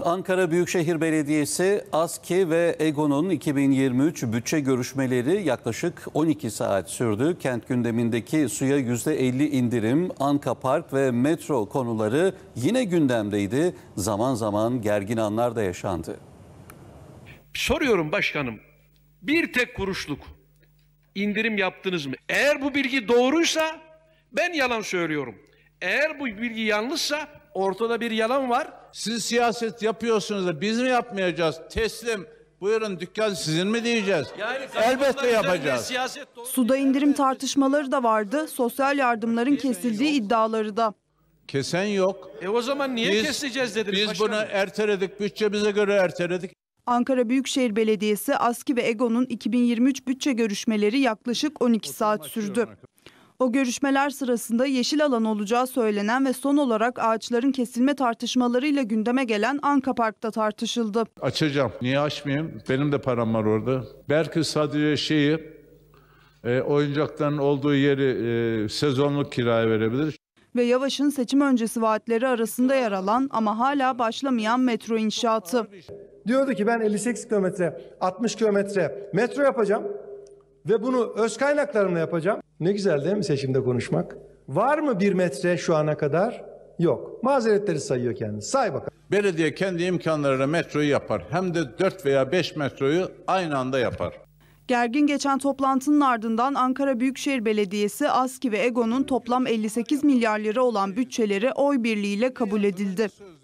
Ankara Büyükşehir Belediyesi, ASKİ ve EGO'nun 2023 bütçe görüşmeleri yaklaşık 12 saat sürdü. Kent gündemindeki suya %50 indirim, Anka Park ve metro konuları yine gündemdeydi. Zaman zaman gergin anlar da yaşandı. Soruyorum başkanım, bir tek kuruşluk indirim yaptınız mı? Eğer bu bilgi doğruysa ben yalan söylüyorum. Eğer bu bilgi yanlışsa ortada bir yalan var. Siz siyaset yapıyorsunuz da biz mi yapmayacağız? Teslim. Buyurun, dükkan sizin mi diyeceğiz? Yani elbette yapacağız. Suda indirim tartışmaları da vardı. Sosyal yardımların kesildiği iddiaları da. Kesen yok. O zaman niye keseceğiz dediniz Biz başkanım? bunu erteledik. Bütçemize göre erteledik. Ankara Büyükşehir Belediyesi, ASKİ ve EGO'nun 2023 bütçe görüşmeleri yaklaşık 12 saat sürdü. O görüşmeler sırasında yeşil alan olacağı söylenen ve son olarak ağaçların kesilme tartışmalarıyla gündeme gelen Anka Park'ta tartışıldı. Açacağım. Niye açmayayım? Benim de param var orada. Belki sadece oyuncakların olduğu yeri sezonluk kiraya verebilir. Ve Yavaş'ın seçim öncesi vaatleri arasında yer alan ama hala başlamayan metro inşaatı. Diyordu ki ben 58 kilometre, 60 kilometre metro yapacağım ve bunu öz kaynaklarımla yapacağım. Ne güzel değil mi seçimde konuşmak? Var mı bir metre şu ana kadar? Yok. Mazeretleri sayıyor kendisi. Say bakalım. Belediye kendi imkanlarıyla metroyu yapar. Hem de 4 veya 5 metroyu aynı anda yapar. Gergin geçen toplantının ardından Ankara Büyükşehir Belediyesi, ASKİ ve EGO'nun toplam 58 milyar lira olan bütçeleri oy birliğiyle kabul edildi.